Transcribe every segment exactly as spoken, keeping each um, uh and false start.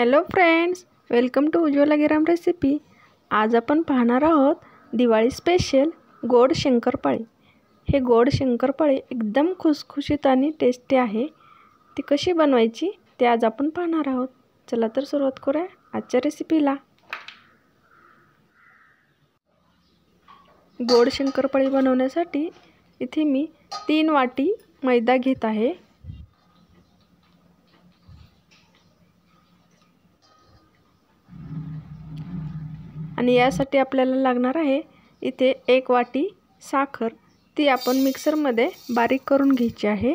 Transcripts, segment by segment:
Hello friends, welcome to Ujjwala Giram recipe. आज आपण पाहणार आहोत दिवाळी स्पेशल गोड शंकरपाळी। हे गोड शंकरपाळी एकदम खुसखुशीत आणि टेस्टी आहे। ती कशी बनवायची ते आज आपण पाहणार आहोत। चला तर सुरुवात करूया आजच्या रेसिपीला। गोड शंकरपाळी बनवण्यासाठी इथे मी तीन वाटी मैदा घेत आहे। आणि यासाठी आपल्याला लागणार आहे इथे एक वाटी साखर। ती आपण मिक्सर मध्ये बारीक करून घ्यायची आहे।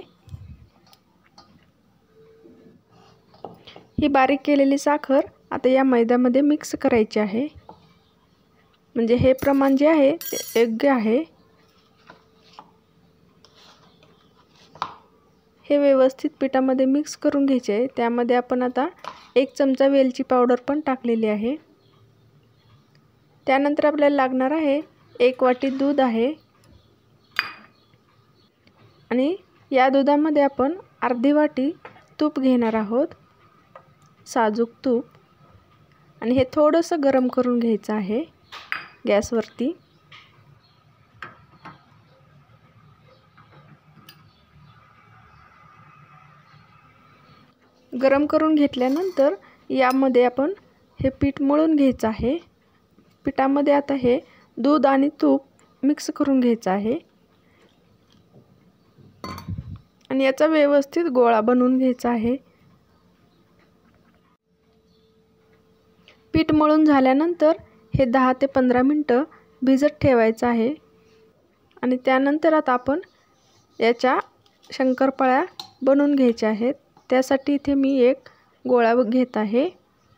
ही बारीक केलेली साखर आता या मैद्यामध्ये मिक्स करायची आहे। म्हणजे हे प्रमाण जे आहे ते योग्य आहे। हे व्यवस्थित पिठामध्ये मिक्स करून घ्यायचे आहे। त्यामध्ये आपण आता एक चमचा वेलची पावडर पण टाकलेली आहे। त्यानंतर आपल्याला लागणार आहे एक वाटी दूध आहे। आणि या दुधामध्ये आपण अर्धी वाटी तूप घेणार आहोत, साजूक तूप। आणि हे थोडंसं गरम करून घ्यायचं आहे गॅसवरती। गरम करून घेतल्यानंतर यामध्ये आपण हे पीठ मळून घ्यायचं आहे। पिठामध्ये आता हे दूध आणि तूप मिक्स करून घ्यायचं आहे आणि याचा व्यवस्थित गोळा बनवून घ्यायचा आहे। पीठ मळून झाल्यानंतर हे दहा ते पंधरा मिनिटं भिजत ठेवायचं आहे। आणि त्यानंतर आता आपण याच्या शंकरपाळ्या बनवून घ्यायच्या आहेत। त्यासाठी इथे मी एक गोळा घेत आहे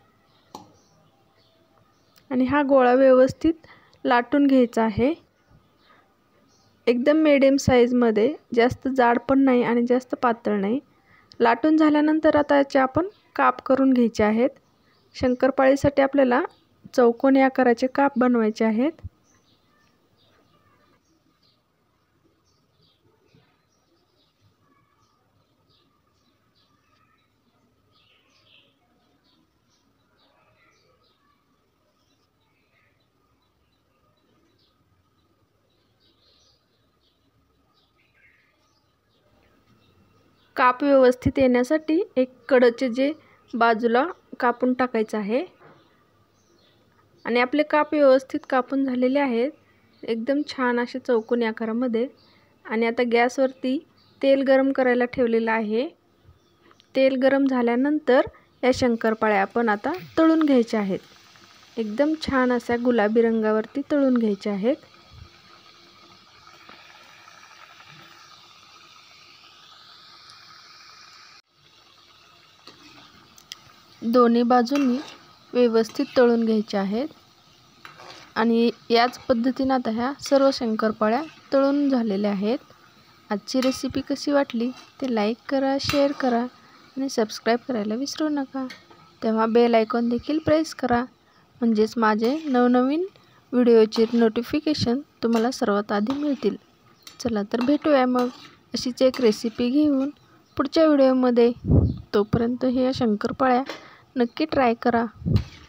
आणि हा गोळा व्यवस्थित लाटून घ्यायचा आहे। एकदम मीडियम साइज मध्ये, जास्त जाड पण नाही आणि जास्त पातळ नाही। लाटून झाल्यानंतर आता याचे आपण काप करून घ्यायचे आहेत। शंकरपाळीसाठी आपल्याला चौकोनी आकाराचे काप बनवायचे आहेत। काप व्यवस्थित येण्यासाठी एक कडचे जे बाजूला कापून टाकायचं आहे। आणि आपले काप व्यवस्थित कापून झालेले आहेत, एकदम छान असे चौकोनी आकारामध्ये। आणि आता गॅसवरती तेल गरम करायला ठेवलेलं आहे। तेल गरम झाल्यानंतर या शंकरपाळ्या आपण आता तळून घ्यायच्या आहेत। एकदम छान अशा गुलाबी रंगावरती तळून घ्यायच्या आहेत। दोन्ही बाजूंनी व्यवस्थित तळून घ्यायचे आहेत। आणि याच पद्धतीने आता ह्या सर्व शंकरपाळ्या तळून झालेल्या आहेत। आजची रेसिपी कशी वाटली ते लाईक करा, शेअर करा आणि सबस्क्राईब करायला विसरू नका। तेव्हा बेल आयकॉन देखील प्रेस करा, म्हणजेच माझे नवनवीन व्हिडिओचे नोटिफिकेशन तुम्हाला सर्वात आधी मिळतील। चला तर भेटूया मग अशीच एक रेसिपी घेऊन पुढच्या व्हिडिओमध्ये। तोपर्यंत ह्या शंकरपाळ्या नक्की ट्राय करा।